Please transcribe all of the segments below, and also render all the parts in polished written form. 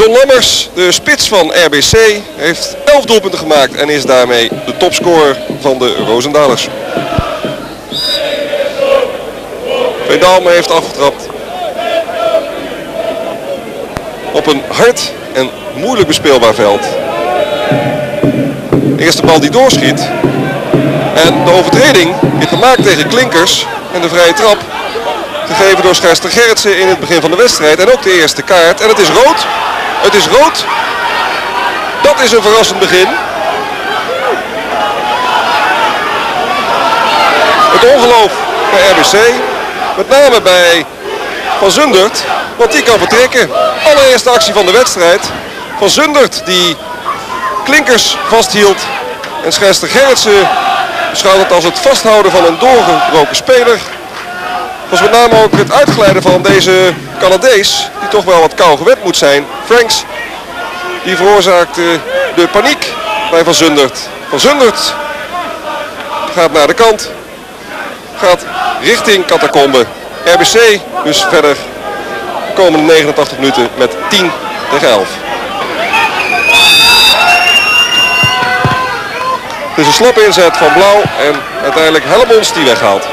John Lammers, de spits van RBC, heeft 11 doelpunten gemaakt en is daarmee de topscorer van de Roosendalers. Veendam heeft afgetrapt. Op een hard en moeilijk bespeelbaar veld. De eerste bal die doorschiet. En de overtreding is gemaakt tegen Klinkers. En de vrije trap gegeven door scheidsrechter Gerritsen in het begin van de wedstrijd. En ook de eerste kaart. En het is rood. Het is rood. Dat is een verrassend begin. Het ongeloof bij RBC. Met name bij Van Zundert. Want die kan vertrekken. Allereerste actie van de wedstrijd. Van Zundert die Klinkers vasthield. En scheidsrechter Gerritsen beschouwt het als het vasthouden van een doorgebroken speler. Was met name ook het uitglijden van deze Canadees. Die toch wel wat kou gewend moet zijn. Franks. Die veroorzaakte de paniek bij Van Zundert. Van Zundert gaat naar de kant. Gaat richting Catacombe. RBC dus verder de komende 89 minuten met 10-11. Het is een slappe inzet van Blauw en uiteindelijk Hellemons die weghaalt.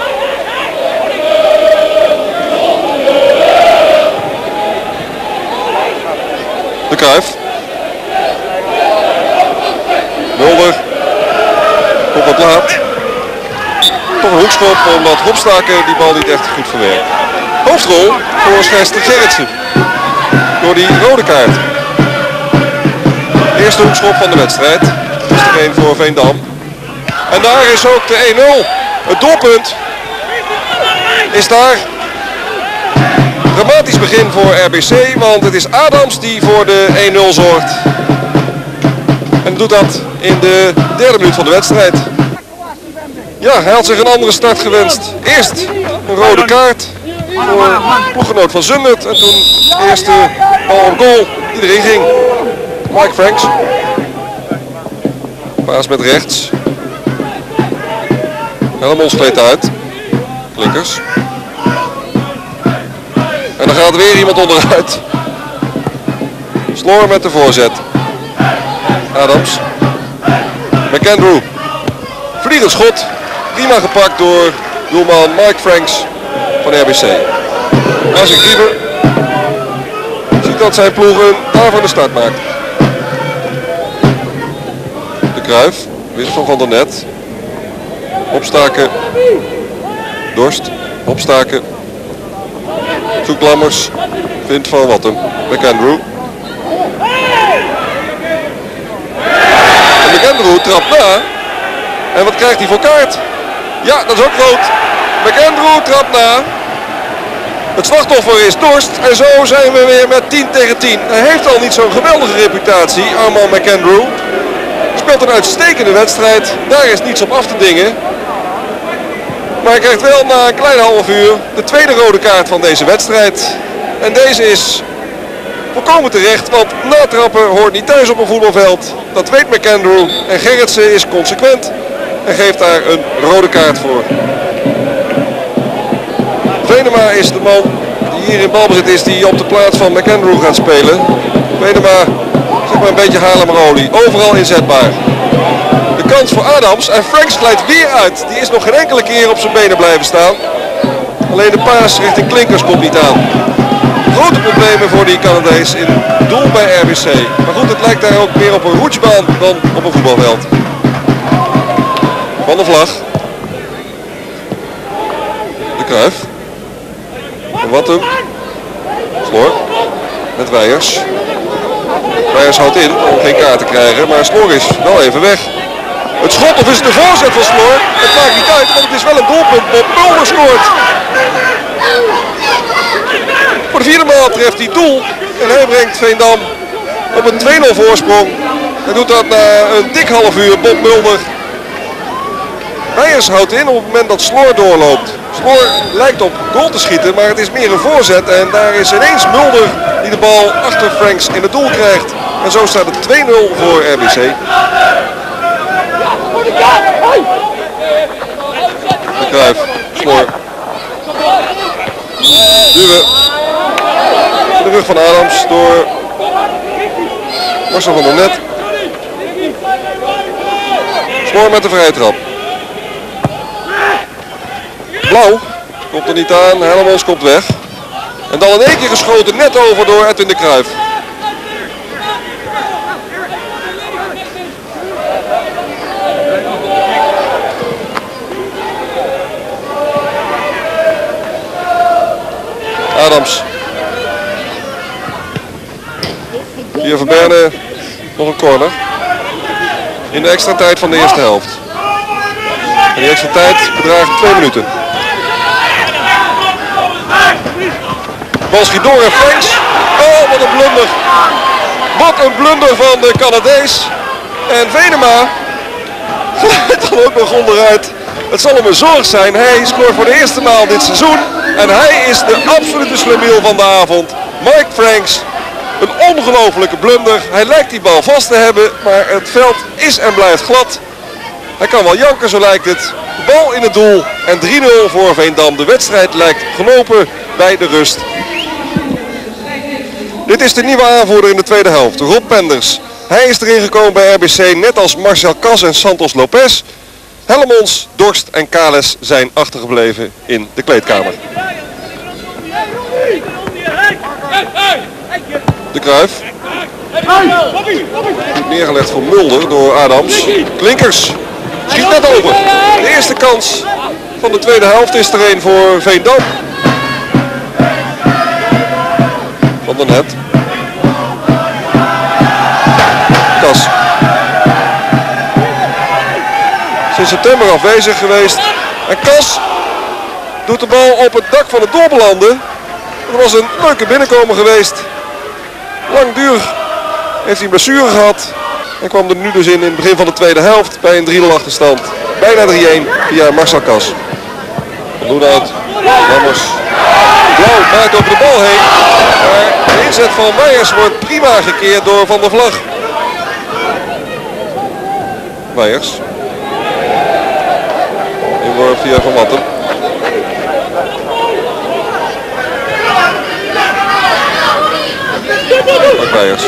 De Cruijff. Mulder. Komt wat laat. Toch een hoekschop omdat Hopstaken die bal niet echt goed verwerkt. Hoofdrol voor scheidsrechter Gerritsen. Door die rode kaart. De eerste hoekschop van de wedstrijd. Dat is er één voor Veendam. En daar is ook de 1-0. Het doelpunt is daar. Dramatisch begin voor RBC, want het is Adams die voor de 1-0 zorgt. En doet dat in de derde minuut van de wedstrijd. Ja, hij had zich een andere start gewenst. Eerst een rode kaart voor ploeggenoot Van Zundert. En toen de eerste bal op goal die erin ging. Mike Franks. Paas met rechts. Hellemons gleed uit. Klinkers. En dan gaat er weer iemand onderuit. Sloor met de voorzet. Adams. McAndrew. Vliegend schot. Prima gepakt door doelman Mike Franks van RBC. Als ik Griever ziet dat zijn ploeg een daarvoor de start maakt. De Cruijff. Wissel van der Net. Opstaken. Dorst. Opstaken. Zoekt Lammers. Vindt Van Wattem. McAndrew. En McAndrew trapt na. En wat krijgt hij voor kaart? Ja, dat is ook rood. McAndrew trapt na. Het slachtoffer is Dorst. En zo zijn we weer met 10-10. Hij heeft al niet zo'n geweldige reputatie, Armand McAndrew. Speelt een uitstekende wedstrijd. Daar is niets op af te dingen. Maar hij krijgt wel na een klein half uur de tweede rode kaart van deze wedstrijd. En deze is volkomen terecht, want natrappen hoort niet thuis op een voetbalveld. Dat weet McAndrew. En Gerritsen is consequent en geeft daar een rode kaart voor. Venema is de man die hier in balbezit is, die op de plaats van McAndrew gaat spelen. Venema, zeg maar een beetje Haarlemmerolie. Overal inzetbaar. De kans voor Adams en Franks glijdt weer uit. Die is nog geen enkele keer op zijn benen blijven staan. Alleen de paas richting Klinkers komt niet aan. Grote problemen voor die Canadees in doel bij RBC. Maar goed, het lijkt daar ook meer op een roetsbaan dan op een voetbalveld. Van de Vlag. De Cruijff. Van Wattem. Sloor. Met Weijers. Weijers houdt in om geen kaart te krijgen, maar Sloor is wel even weg. Het schot of is het de voorzet van Sloor? Het maakt niet uit, want het is wel een doelpunt. Bob Mulder scoort. Voor de vierde maal treft hij doel. En hij brengt Veendam op een 2-0 voorsprong. Hij doet dat na een dik half uur. Bob Mulder. Weijers houdt in op het moment dat Sloor doorloopt. Sloor lijkt op goal te schieten, maar het is meer een voorzet. En daar is ineens Mulder die de bal achter Franks in het doel krijgt. En zo staat het 2-0 voor RBC. De Cruijff, Sloor. Duwen. De terug van Adams door Marcel van der Net. Spoor met de vrije trap. Blauw komt er niet aan, Hellemans komt weg. En dan in één keer geschoten net over door Edwin de Cruijff. Adams. Via Verberne nog een corner. In de extra tijd van de eerste helft. En die extra tijd bedraagt 2 minuten. Bal schiet door en Franks. Oh, wat een blunder. Wat een blunder van de Canadees. En Venema glijdt dan ook nog onderuit. Het zal hem een zorg zijn. Hij scoort voor de eerste maal dit seizoen. En hij is de absolute slemiel van de avond. Mike Franks. Een ongelofelijke blunder. Hij lijkt die bal vast te hebben. Maar het veld is en blijft glad. Hij kan wel janken, zo lijkt het. Bal in het doel. En 3-0 voor Veendam. De wedstrijd lijkt gelopen bij de rust. Dit is de nieuwe aanvoerder in de tweede helft. Rob Penders. Hij is erin gekomen bij RBC. Net als Marcel Kas en Santos Lopez. Hellemons, Dorst en Kales zijn achtergebleven in de kleedkamer. De Cruijff. Goed neergelegd voor Mulder door Adams. Klinkers. Schiet net over. De eerste kans van de tweede helft is er een voor Veendam. Van der Net. Kas. Sinds september afwezig geweest. En Kas doet de bal op het dak van het doel belanden. Dat was een leuke binnenkomen geweest. Langdurig heeft hij een blessure gehad. En kwam er nu dus in het begin van de tweede helft bij een 3-0 achterstand. Bijna 3-1 via Marcel Kas. Loenhout. Lammers. Blauw maakt over de bal heen. Maar de inzet van Weijers wordt prima gekeerd door Van der Vlag. Weijers. Inworp via Van Watten. Mark Weijers.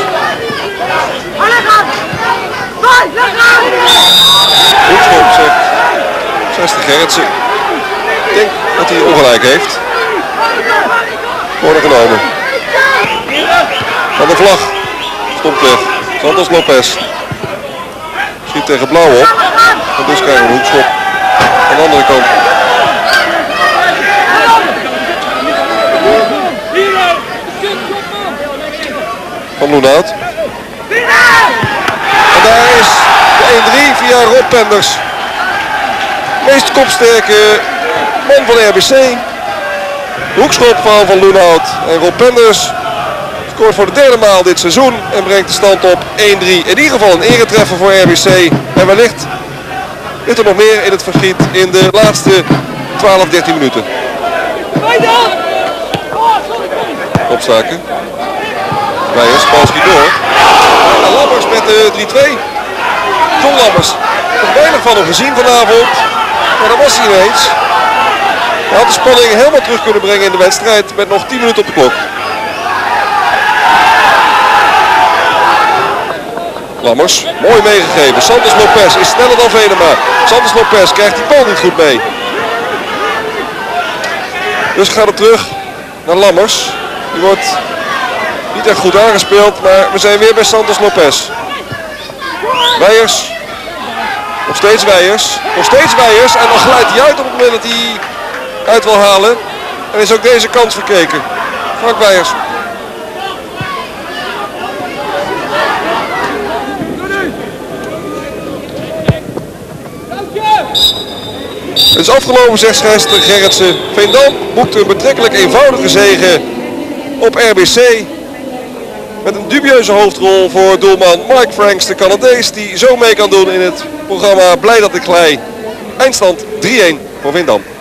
Hoekschop zegt 60 Gerritsen. Ik denk dat hij ongelijk heeft. Worden genomen. Van der Vlag. Stopt weg. Santos Lopez. Schiet tegen Blauw op. En dus krijgen we een hoekschop. Aan de andere kant. Van Loenhout. En daar is de 1-3 via Rob Penders. Meest kopsterke man van de RBC. Hoekschop van Loenhout. En Rob Penders scoort voor de derde maal dit seizoen. En brengt de stand op 1-3. In ieder geval een eretreffer voor RBC. En wellicht ligt er nog meer in het verschiet in de laatste 12-13 minuten. Opstaken. Weijers, bal schiet door. En Lammers met de 3-2. John Lammers. Er is weinig van hem gezien vanavond. Maar dat was hij ineens. Hij had de spanning helemaal terug kunnen brengen in de wedstrijd met nog 10 minuten op de klok. Lammers, mooi meegegeven. Santos Lopez is sneller dan Venema. Santos Lopez krijgt die bal niet goed mee. Dus gaat het terug naar Lammers. Die wordt niet echt goed aangespeeld, maar we zijn weer bij Santos Lopez. Weijers. Nog steeds Weijers. Nog steeds Weijers. En dan glijdt hij uit op het moment dat hij uit wil halen. En is ook deze kans verkeken. Frank Weijers. Het is afgelopen, zegt scheidsrechter Gerritsen. Veendam boekte een betrekkelijk eenvoudige zege op RBC. Met een dubieuze hoofdrol voor doelman Mike Franks, de Canadees, die zo mee kan doen in het programma Blij dat ik glij. Eindstand 3-1 voor Veendam.